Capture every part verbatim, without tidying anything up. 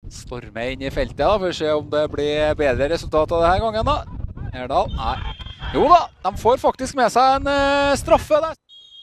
Stormer inn i feltet da, for å se om det blir bedre resultat av denne gangen da. Herdal, nei. Jo da, de får faktisk med seg en uh, straffe der.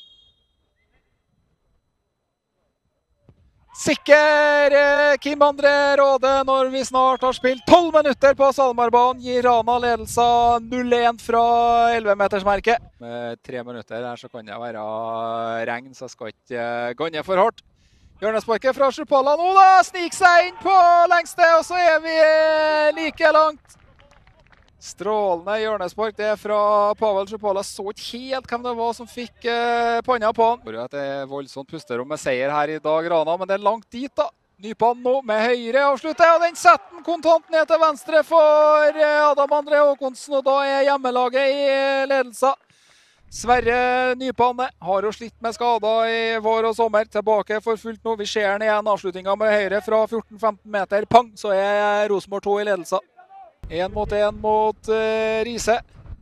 Sikker uh, Kim André Råde når vi snart har spilt tolv minutter på Salmarbanen. Gir Rana ledelsen null en fra elleve metersmerket. Med tre minutter her så kan det være regn, så jeg skal ikke uh, gå ned for hardt. Hjørnesparket fra Sjupala nå da, snik seg inn på lengste, og så er vi like langt. Strålende hjørnespark, det er fra Pavel Sjupala. Så ikke helt hvem det var som fikk eh, panna på han. Det er et voldsomt pusterom med seier her i dag, Rana, men det er langt dit da. Nypan nå med høyre avslutter, og den setter den kontant ned til venstre for Adam André Håkonsen, og da er hjemmelaget i ledelsen. Sverre Nypan har jo slitt med skader i vår og sommer, tilbake for fullt nå. Vi ser den igjen, avslutningen med høyre fra fjorten femten meter. Pang, så er Rosenborg to i ledelsen. En mot en mot uh, Riise.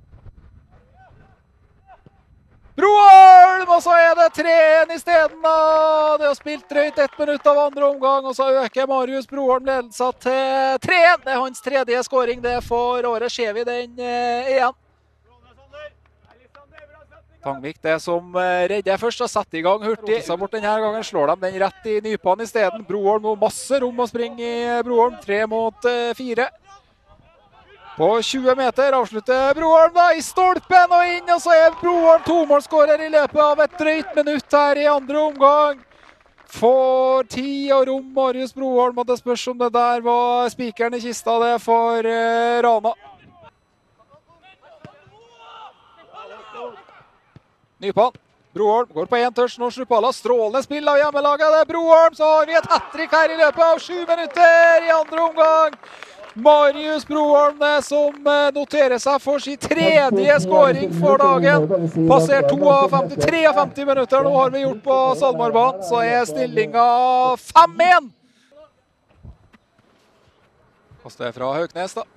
Broholm, og så er det tre en i stedet da. Det har spilt drøyt ett minutt av andre omgang, og så øker Marius Broholm ledelsen til tre en. Det er hans tredje scoring, det for året. Ser vi den uh, igjen. Tangvik det som redder først og setter i gang hurtig. Så bort denne gangen slår de den rett i Nypan i stedet. Broholm og masse rom å springe i Broholm. Tre mot fire. På tjue meter avslutter Broholm da i stolpen og inn. Og så er Broholm tomålsskårer i løpet av et drøyt minutt her i andre omgang. For tid og rom Marius Broholm, og det spørs om det der var spikeren i kista det for uh, Rana. Nypan, Broholm går på en touch nå, Sjupala, strålende spill av hjemmelaget, det er Broholm, så har vi et hat-trick her i løpet av sju minutter i andre omgang. Marius Broholm som noterer seg for sin tredje scoring for dagen. Passer to av femti-tre av femti minutter, nå har vi gjort på Salmarbanen, så er stillingen fem en. Kastet fra Høknes da.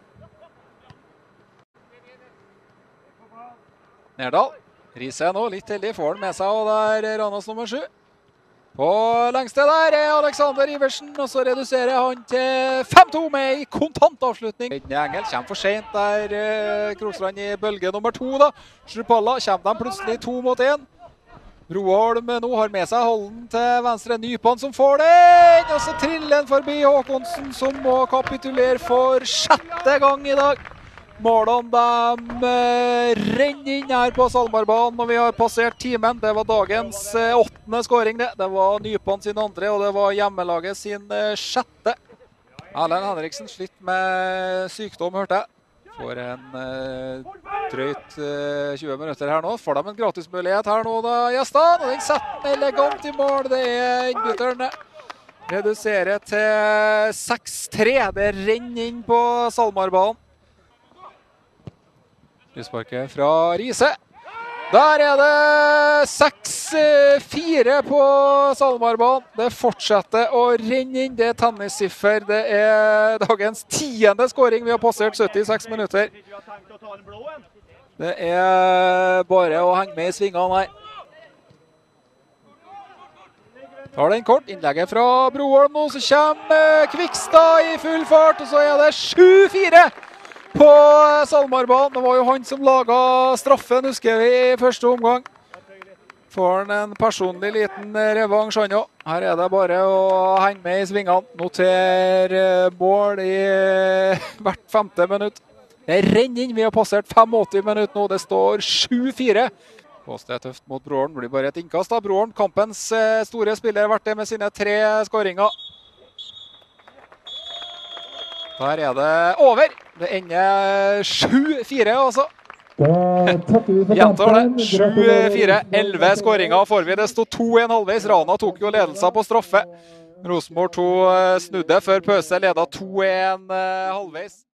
Nerdal. Riise nå, litt heldig, får den med seg, og der er Ranas nummer sju. På lengste der er Alexander Iversen, og så reduserer han til fem to med i kontant avslutning. Engel kommer for sent der, eh, Kroksland i bølge nummer to da. Sjupala kommer de plutselig to mot en. Broholm nå har med seg holden til venstre, Nypan som får den, og så triller den forbi Håkonsen som må kapitulere for sjette gang i dag. Målene de eh, renner inn her på Salmarbanen når vi har passert timen. Det var dagens eh, åttende scoring det. Det var Nypan sin andre, og det var hjemmelaget sin eh, sjette. Erlend Henriksen slitt med sykdom, hørte jeg. Får en eh, drøyt eh, tjue minutter her nå. Får de en gratismulighet her nå da, gjestene. Og den setter elegant i mål, det er innbytterne. Reduserer til seks tre. Det renner inn på Salmarbanen. Lysparket fra Riise. Der er det seks fire på Salmarbanen. Det fortsetter å renne inn. Det er tennissiffer. Det er dagens tiende scoring. Vi har passert syttiseks minutter. Det er bare å henge med i svingene her. Tar den kort. Innlegget fra Broholm nå, så kommer Kvikstad i full fart, og så er det sju fire. På Salmarbanen. Det var jo han som laget straffen, husker vi, i første omgang. Får han en personlig liten revansj han også. Her er det bare å henge med i svingene. Noter mål i hvert femte minutt. Det renner inn. Vi har passert åttifem minutter nå. Det står sju fire. Det er tøft mot Broholm. Det blir bare et innkast av Broholm. Kampens store spiller har vært det med sine tre skåringer. Der er det over. Det ender sju fire altså. Gjentar det. sju fire. elleve skåringer får vi. Det stod to en halvveis. Rana tok jo ledelsen på straffe. Rosenborg to snudde før pøse, ledet to en halvveis.